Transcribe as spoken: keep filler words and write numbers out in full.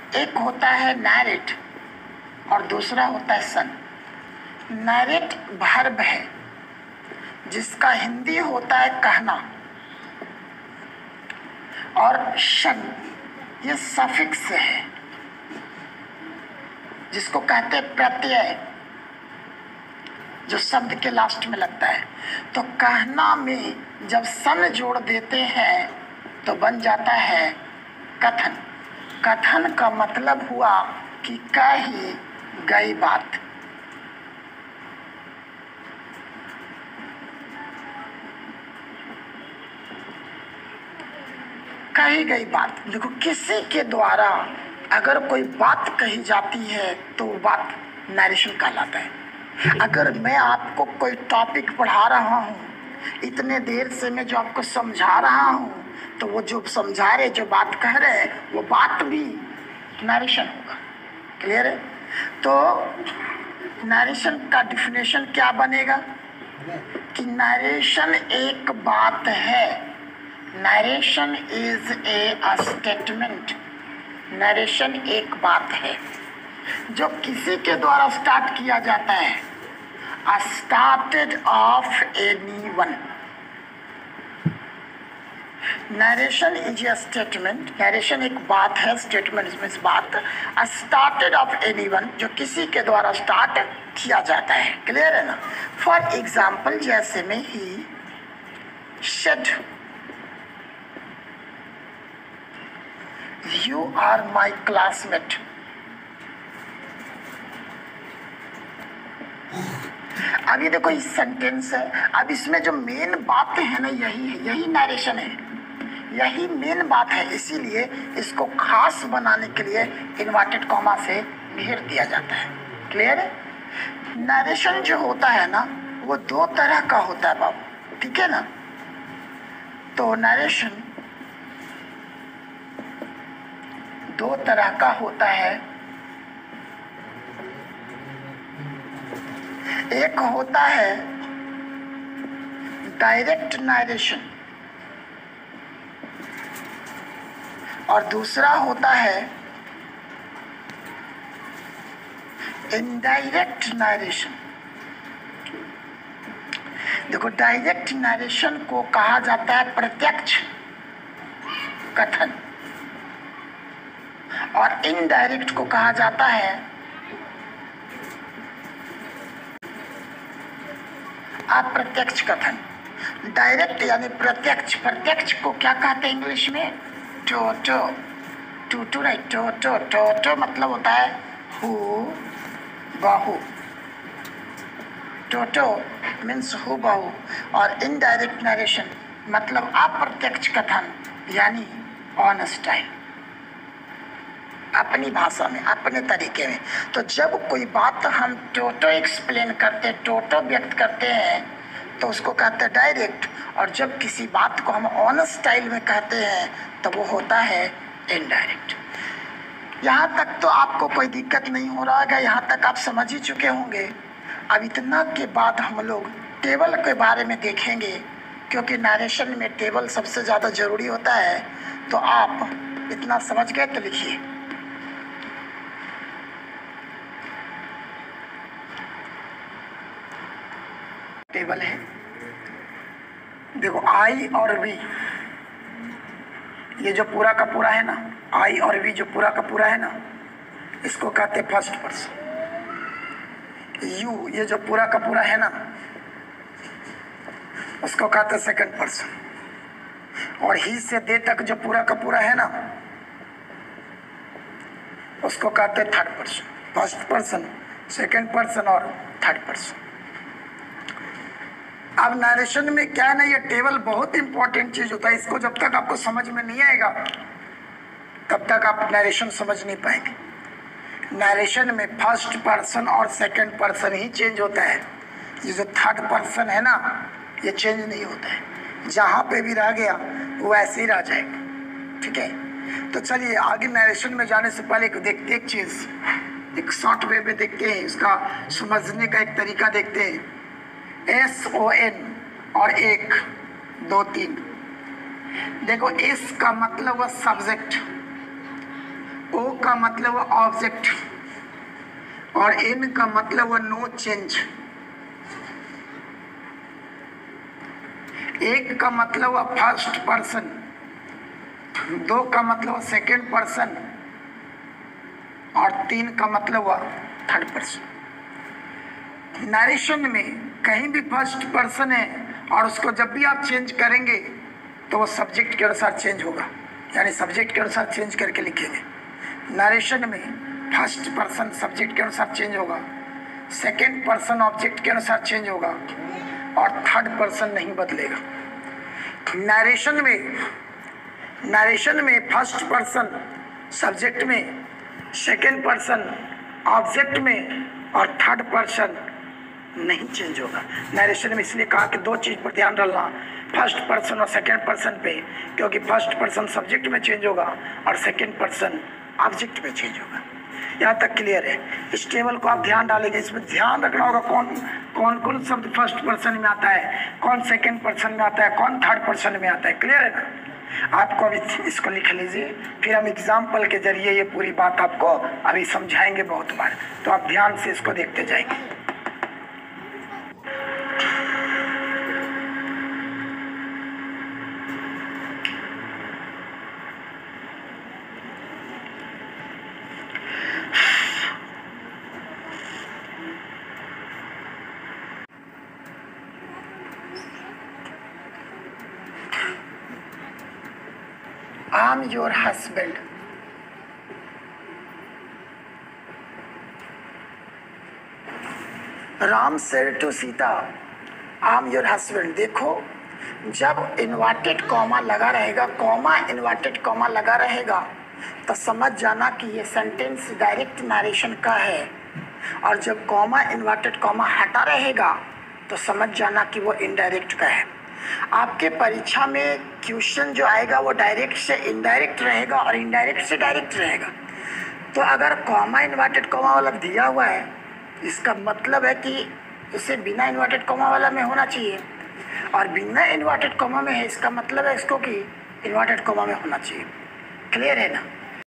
एक होता है नैरेट और दूसरा होता है सन। नैरेट वर्ब है जिसका हिंदी होता है कहना, और शन ये सफिक्स है जिसको कहते हैं प्रत्यय, जो शब्द के लास्ट में लगता है। तो कहना में जब सन जोड़ देते हैं तो बन जाता है कथन। कथन का मतलब हुआ कि कही गई बात। कही गई बात, देखो किसी के द्वारा अगर कोई बात कही जाती है तो वो बात नरेशन कहलाता है। अगर मैं आपको कोई टॉपिक पढ़ा रहा हूँ, इतने देर से मैं जो आपको समझा रहा हूँ, तो वो जो समझा रहे, जो बात कह रहे हैं, वो बात भी नरेशन होगा। क्लियर है? तो नरेशन का डिफिनेशन क्या बनेगा कि नरेशन एक बात है। Narration is a statement. Narration एक बात है जो किसी के द्वारा स्टार्ट किया जाता है, started of any one. Narration is a statement. Narration एक बात है, स्टेटमेंट मीन्स बात, स्टार्टेड ऑफ एनी वन, जो किसी के द्वारा स्टार्ट किया जाता है। क्लियर है ना? फॉर एग्जाम्पल, जैसे में he said you are my classmate. अभी देखो इस सेंटेंस है, अब इसमें जो मेन बात है ना, यही है, यही नरेशन है, यही मेन बात है। इसीलिए इसको खास बनाने के लिए इन्वर्टेड कॉमा से घेर दिया जाता है। क्लियर है? नरेशन जो होता है ना, वो दो तरह का होता है बाबू, ठीक है ना? तो नरेशन दो तरह का होता है। एक होता है डायरेक्ट नरेशन और दूसरा होता है इनडायरेक्ट नरेशन। देखो, डायरेक्ट नरेशन को कहा जाता है प्रत्यक्ष कथन और इनडायरेक्ट को कहा जाता है अप्रत्यक्ष कथन। डायरेक्ट यानी प्रत्यक्ष। प्रत्यक्ष को क्या कहते हैं इंग्लिश में? टोटो। टूटू नहीं, टोटो। टोटो मतलब होता है हु बहु। टोटो मीन्स हु बहु। और इनडायरेक्ट नरेशन मतलब अप्रत्यक्ष कथन, यानी ऑन स्टाइल, अपनी भाषा में, अपने तरीके में। तो जब कोई बात हम टोटो एक्सप्लेन करते, टोटो व्यक्त करते हैं, तो उसको कहते हैं डायरेक्ट। और जब किसी बात को हम ऑन स्टाइल में कहते हैं तो वो होता है इनडायरेक्ट। यहाँ तक तो आपको कोई दिक्कत नहीं हो रहा है, यहाँ तक आप समझ ही चुके होंगे। अब इतना के बाद हम लोग टेबल के बारे में देखेंगे, क्योंकि नरेशन में टेबल सबसे ज़्यादा ज़रूरी होता है। तो आप इतना समझ गए तो लिखिए। टेबल है, देखो आई और वी, ये जो पूरा का पूरा है ना, आई और वी जो पूरा का पूरा है ना, इसको कहते हैं फर्स्ट पर्सन। यू ये जो पूरा का पूरा है ना, उसको कहते हैं सेकंड पर्सन। और ही से दे तक जो पूरा का पूरा है ना, उसको कहते हैं third person. First person, second person और थर्ड पर्सन। अब नरेशन में क्या है ना, ये टेबल बहुत इंपॉर्टेंट चीज होता है। इसको जब तक आपको समझ में नहीं आएगा तब तक आप नरेशन समझ नहीं पाएंगे। नरेशन में फर्स्ट पर्सन और सेकंड पर्सन ही चेंज होता है। ये जो थर्ड पर्सन है ना, ये चेंज नहीं होता है। जहाँ पे भी रह गया वो ऐसे ही रह जाएगा। ठीक है? तो चलिए आगे नरेशन में जाने से पहले देखते एक चीज, एक शॉर्ट वे में देखते हैं, इसका समझने का एक तरीका देखते हैं। एस ओ एन और एक दो तीन। देखो, एस का मतलब हुआ सब्जेक्ट, ओ का मतलब ऑब्जेक्ट और इन का मतलब नो चेंज। एक का मतलब फर्स्ट पर्सन, दो का मतलब सेकंड पर्सन और तीन का मतलब थर्ड पर्सन। नरेशन में कहीं भी फर्स्ट पर्सन है और उसको जब भी आप चेंज करेंगे तो वो सब्जेक्ट के अनुसार चेंज होगा, यानी सब्जेक्ट के अनुसार चेंज करके लिखेंगे। नरेशन में फर्स्ट पर्सन सब्जेक्ट के अनुसार चेंज होगा, सेकंड पर्सन ऑब्जेक्ट के अनुसार चेंज होगा और थर्ड पर्सन नहीं बदलेगा। नरेशन में नरेशन में फर्स्ट पर्सन सब्जेक्ट में, सेकंड पर्सन ऑब्जेक्ट में और थर्ड पर्सन नहीं चेंज होगा। नरेशन में इसलिए कहा कि दो चीज़ पर ध्यान डालना, फर्स्ट पर्सन और सेकंड पर्सन पे, क्योंकि फर्स्ट पर्सन सब्जेक्ट में चेंज होगा और सेकंड पर्सन ऑब्जेक्ट में चेंज होगा। यहाँ तक क्लियर है? इस टेबल को आप ध्यान डालेंगे, इसमें ध्यान रखना होगा कौन कौन कौन शब्द फर्स्ट पर्सन में आता है, कौन सेकंड पर्सन में आता है, कौन थर्ड पर्सन में आता है। क्लियर है ना? आपको अभी इसको लिख लीजिए, फिर हम एग्जाम्पल के जरिए ये पूरी बात आपको अभी समझाएंगे बहुत बार, तो आप ध्यान से इसको देखते जाएंगे। I am your husband. Ram said to Sita, I am your husband. देखो, जब इन्वर्टेड कॉमा लगा रहेगा, कॉमा इन्वर्टेड कॉमा लगा रहेगा, तो समझ जाना कि ये सेंटेंस डायरेक्ट नरेशन का है, और जब कॉमा इन्वर्टेड कॉमा हटा रहेगा तो समझ जाना कि वो इनडायरेक्ट का है। आपके परीक्षा में क्वेश्चन जो आएगा वो डायरेक्ट से इनडायरेक्ट रहेगा और इनडायरेक्ट से डायरेक्ट रहेगा। तो अगर कॉमा इन्वर्टेड कॉमा वाला दिया हुआ है, इसका मतलब है कि इसे बिना इन्वर्टेड कॉमा वाला में होना चाहिए, और बिना इन्वर्टेड कॉमा में है, इसका मतलब है इसको कि इन्वर्टेड कॉमा में होना चाहिए। क्लियर है ना?